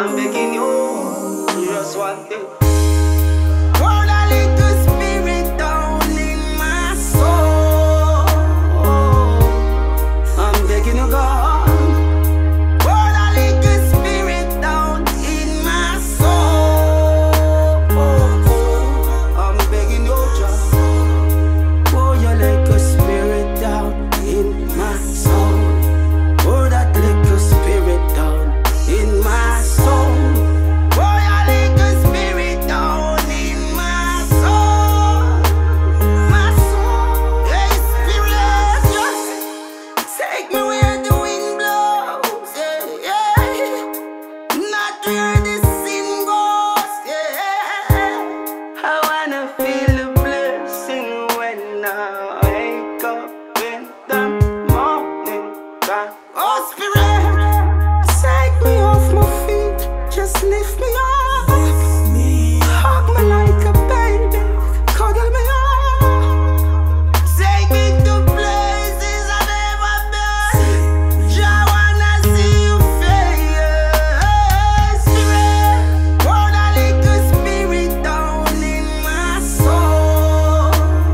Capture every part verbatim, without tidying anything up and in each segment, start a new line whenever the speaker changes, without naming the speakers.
I'm begging you, just one thing.
Pour a little spirit down in my soul.
I'm begging you, God.
Pour a little spirit down in my soul.
I'm begging you, just pour your little spirit down in my soul. Pour that little spirit down in my soul.
Pour a little spirit down in my soul. My soul. Hey, spirit, just take me where the wind blows. Yeah, yeah. Not where the sin goes. Yeah.
I wanna feel the blessing when I wake up in the morning. God.
Oh, spirit, take me off my feet, just lift me up. Hug me like a baby, cuddle me up. Take me to places I've never been. Just wanna see you face. Spirit, pour a little spirit down in my soul.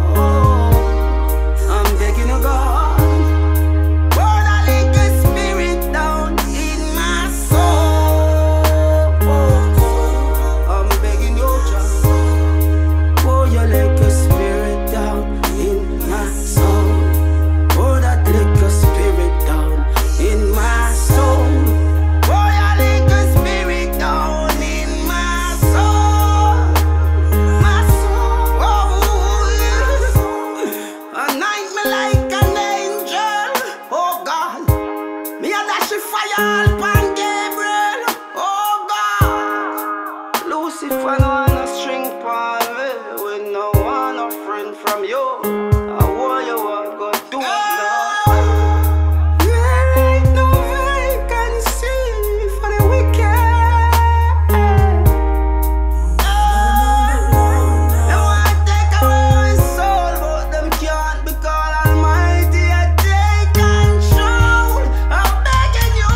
I'm begging you, God.
Pour a little spirit down in my soul.
I'm begging you, just pour your little spirit down in my soul. Pour that little spirit down in my soul.
Pour a little spirit down in my soul. My soul. Oh, yeah. Anoint me like an angel. Oh, God. Me a dash the fire upon Gabriel. Oh, God.
Lucifer no want no string pan me. We no want no friend from you. I want you want go do now.
There ain't no vacancy for the wicked. They want to take away my soul, but them can't because Almighty I take control. I'm begging you,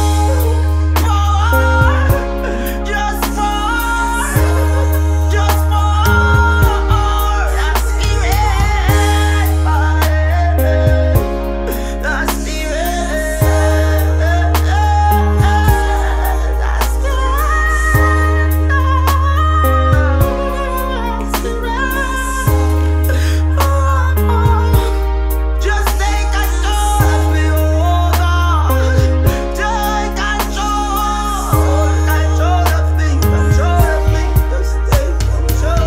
pour, just pour, just pour that spirit, that spirit, that spirit. Just take control of me, oh God. Take control, control of me, control of me. Just take control.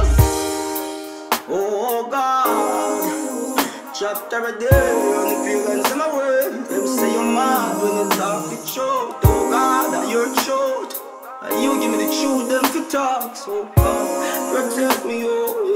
Oh God, chapter a day on the pagans in my word. Them say you're mad when you talk the truth. Oh God, that your truth. And you give me the truth, them to talk. So God, protect me, oh